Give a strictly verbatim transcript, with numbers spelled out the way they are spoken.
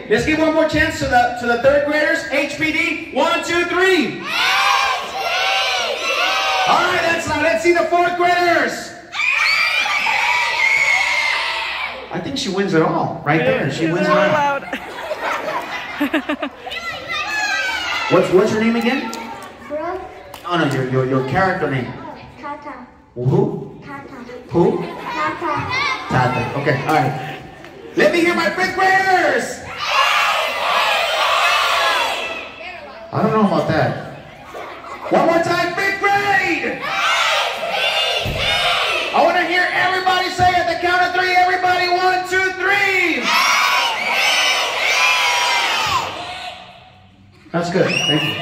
let's give one more chance to the to the third graders. H P D, one, two, three. H P D. All right, that's loud. Let's see the fourth graders. I think she wins it all right there. She wins it all. Loud. What's what's your name again? Bro. Oh no, your your your character name. Tata. Who? Tata. Who? Tata. Tata. Okay, all right. Let me hear my fifth graders. I don't know about that. One more time, fifth grade. I want to hear everybody say at the count of three. Everybody, one, two, three. That's good. Thank you.